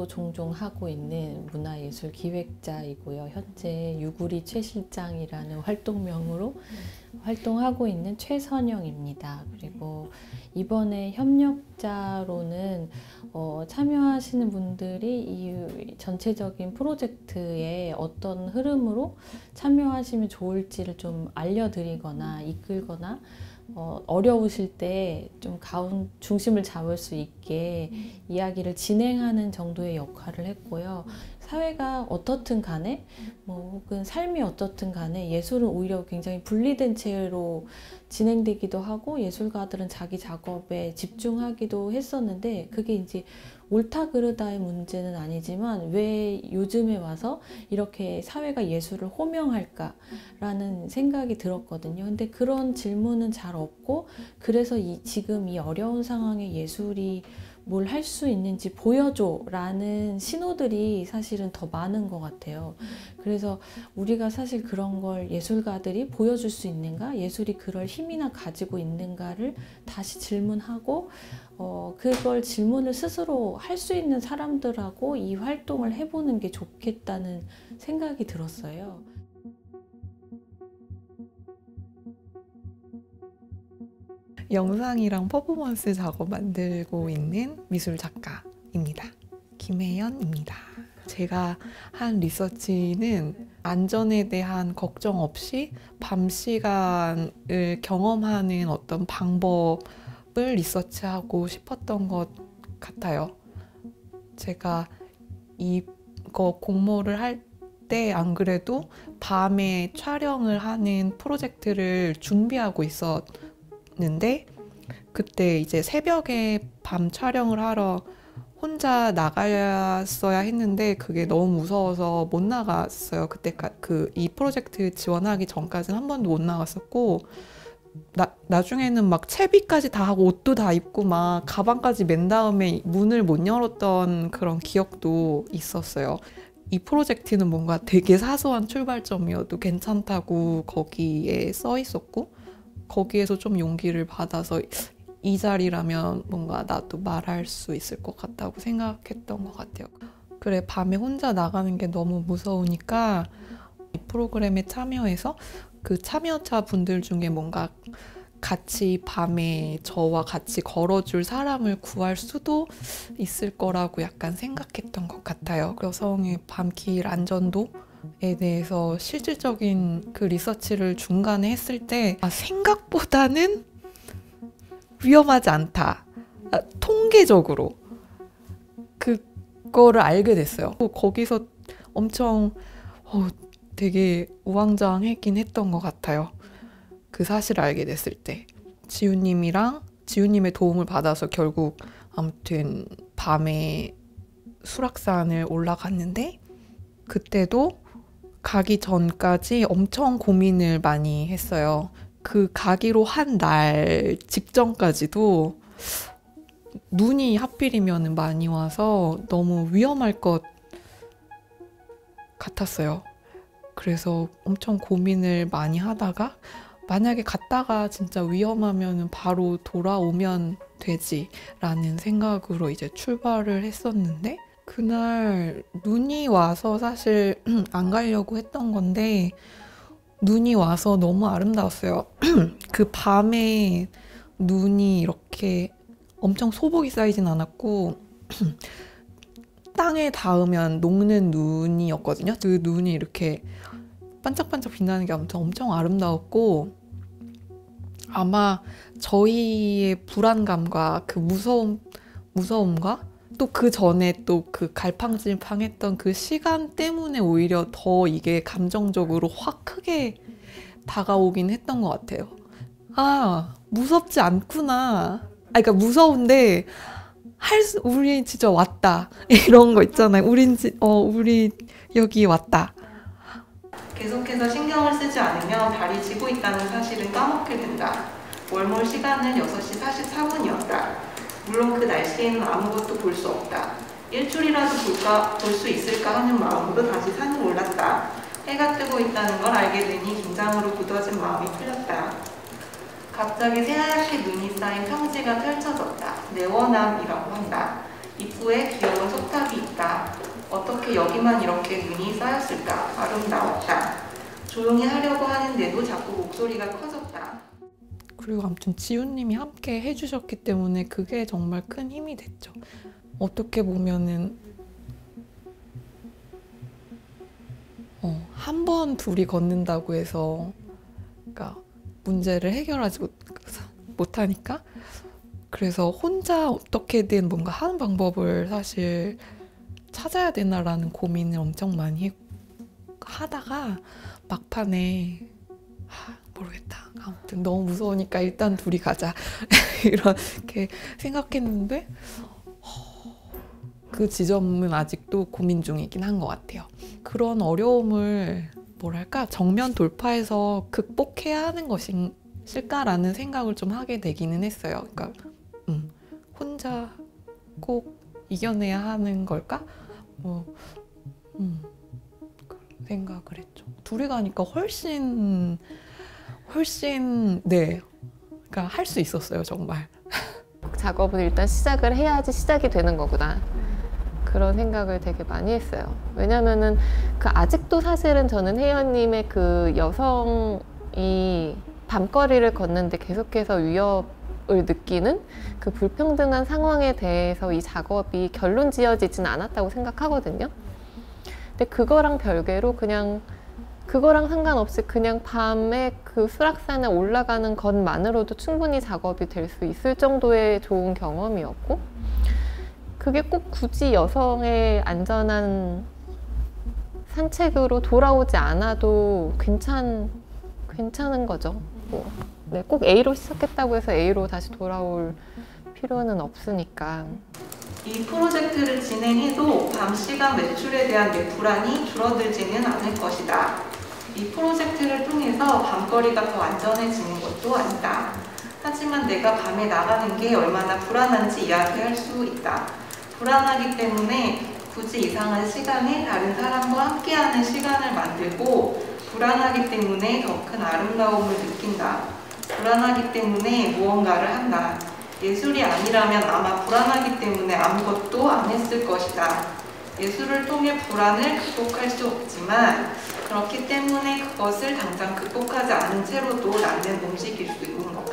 종종 하고 있는 문화예술 기획자이고요. 현재 유구리 최 실장이라는 활동명으로 활동하고 있는 최선영입니다. 그리고 이번에 협력자로는 참여하시는 분들이 이 전체적인 프로젝트에 어떤 흐름으로 참여하시면 좋을지를 좀 알려드리거나 이끌거나 어려우실 때 좀 중심을 잡을 수 있게 이야기를 진행하는 정도의 역할을 했고요. 사회가 어떻든 간에 혹은 삶이 어떻든 간에 예술은 오히려 굉장히 분리된 채로 진행되기도 하고 예술가들은 자기 작업에 집중하기도 했었는데 그게 이제 옳다 그르다의 문제는 아니지만 왜 요즘에 와서 이렇게 사회가 예술을 호명할까라는 생각이 들었거든요. 근데 그런 질문은 잘 없고 그래서 지금 이 어려운 상황에 예술이 뭘 할 수 있는지 보여줘 라는 신호들이 사실은 더 많은 것 같아요. 그래서 우리가 사실 그런 걸 예술가들이 보여줄 수 있는가? 예술이 그럴 힘이나 가지고 있는가를 다시 질문하고 그걸 질문을 스스로 할 수 있는 사람들하고 이 활동을 해보는 게 좋겠다는 생각이 들었어요. 영상이랑 퍼포먼스 작업 만들고 있는 미술 작가입니다. 김혜연입니다. 제가 한 리서치는 안전에 대한 걱정 없이 밤 시간을 경험하는 어떤 방법을 리서치하고 싶었던 것 같아요. 제가 이거 공모를 할 때 안 그래도 밤에 촬영을 하는 프로젝트를 준비하고 있었는데 그때 이제 새벽에 밤 촬영을 하러 혼자 나갔어야 했는데 그게 너무 무서워서 못 나갔어요. 그때 이 프로젝트 지원하기 전까지는 한 번도 못 나갔었고 나중에는 막 채비까지 다 하고 옷도 다 입고 막 가방까지 맨 다음에 문을 못 열었던 그런 기억도 있었어요. 이 프로젝트는 뭔가 되게 사소한 출발점이어도 괜찮다고 거기에 써 있었고 거기에서 좀 용기를 받아서 이 자리라면 뭔가 나도 말할 수 있을 것 같다고 생각했던 것 같아요. 그래, 밤에 혼자 나가는 게 너무 무서우니까 이 프로그램에 참여해서 그 참여자 분들 중에 뭔가 같이 밤에 저와 같이 걸어줄 사람을 구할 수도 있을 거라고 약간 생각했던 것 같아요. 여성의 밤길 안전도에 대해서 실질적인 그 리서치를 중간에 했을 때 생각보다는 위험하지 않다. 통계적으로 그거를 알게 됐어요. 거기서 엄청 되게 우왕좌왕했긴 했던 것 같아요. 그 사실을 알게 됐을 때 지우님의 도움을 받아서 결국 아무튼 밤에 수락산을 올라갔는데 그때도 가기 전까지 엄청 고민을 많이 했어요. 그 가기로 한 날 직전까지도 눈이 하필이면 많이 와서 너무 위험할 것 같았어요. 그래서 엄청 고민을 많이 하다가 만약에 갔다가 진짜 위험하면 바로 돌아오면 되지라는 생각으로 이제 출발을 했었는데 그날 눈이 와서 사실 안 가려고 했던 건데 눈이 와서 너무 아름다웠어요. 그 밤에 눈이 이렇게 엄청 소복이 쌓이진 않았고 땅에 닿으면 녹는 눈이었거든요. 그 눈이 이렇게 반짝반짝 빛나는 게 아무튼 엄청 아름다웠고 아마 저희의 불안감과 그 무서움과 또 그 전에 또 그 갈팡질팡했던 그 시간 때문에 오히려 더 이게 감정적으로 확 크게 다가오긴 했던 것 같아요. 무섭지 않구나. 그러니까 무서운데 우리 진짜 왔다. 이런 거 있잖아요. 우리 여기 왔다. 계속해서 신경을 쓰지 않으면 달이 지고 있다는 사실은 까먹게 된다. 월몰 시간은 6시 44분이었다. 물론 그 날씨에는 아무것도 볼 수 없다. 일출이라도 볼 수 있을까 하는 마음으로 다시 산을 올랐다. 해가 뜨고 있다는 걸 알게 되니 긴장으로 굳어진 마음이 풀렸다. 갑자기 새하얗게 눈이 쌓인 평지가 펼쳐졌다. 내원암이라고 한다. 입구에 귀여운 석탑이 있다. 어떻게 여기만 이렇게 눈이 쌓였을까? 아름다웠다. 조용히 하려고 하는데도 자꾸 목소리가 커졌다. 그리고 아무튼 지훈님이 함께 해주셨기 때문에 그게 정말 큰 힘이 됐죠. 어떻게 보면은 한 번 둘이 걷는다고 해서 그러니까 문제를 해결하지 못하니까 그래서 혼자 어떻게든 뭔가 하는 방법을 사실 찾아야 되나라는 고민을 엄청 많이 하다가 막판에 모르겠다. 아무튼 너무 무서우니까 일단 둘이 가자. 이렇게 생각했는데 그 지점은 아직도 고민 중이긴 한 것 같아요. 그런 어려움을 뭐랄까 정면 돌파해서 극복해야 하는 것일까라는 생각을 좀 하게 되기는 했어요. 그러니까 혼자 꼭 이겨내야 하는 걸까? 그런 생각을 했죠. 둘이 가니까 훨씬 네, 그러니까 할 수 있었어요 정말. 작업은 일단 시작을 해야지 시작이 되는 거구나. 그런 생각을 되게 많이 했어요. 왜냐면은 아직도 사실은 저는 혜연님의 그 여성이 밤거리를 걷는데 계속해서 위협을 느끼는 그 불평등한 상황에 대해서 이 작업이 결론 지어지진 않았다고 생각하거든요. 근데 그거랑 별개로 그냥 그거랑 상관없이 그냥 밤에 그 수락산에 올라가는 것만으로도 충분히 작업이 될 수 있을 정도의 좋은 경험이었고, 그게 꼭 굳이 여성의 안전한 산책으로 돌아오지 않아도 괜찮은 거죠. 네, 꼭 A로 시작했다고 해서 A로 다시 돌아올 필요는 없으니까. 이 프로젝트를 진행해도 밤 시간 매출에 대한 내 불안이 줄어들지는 않을 것이다. 이 프로젝트를 통해서 밤거리가 더 안전해지는 것도 아니다. 하지만 내가 밤에 나가는 게 얼마나 불안한지 이야기할 수 있다. 불안하기 때문에 굳이 이상한 시간에 다른 사람과 함께하는 시간을 만들고, 불안하기 때문에 더 큰 아름다움을 느낀다. 불안하기 때문에 무언가를 한다. 예술이 아니라면 아마 불안하기 때문에 아무것도 안 했을 것이다. 예술을 통해 불안을 극복할 수 없지만 그렇기 때문에 그것을 당장 극복하지 않은 채로도 나는 움직일 수 있는 것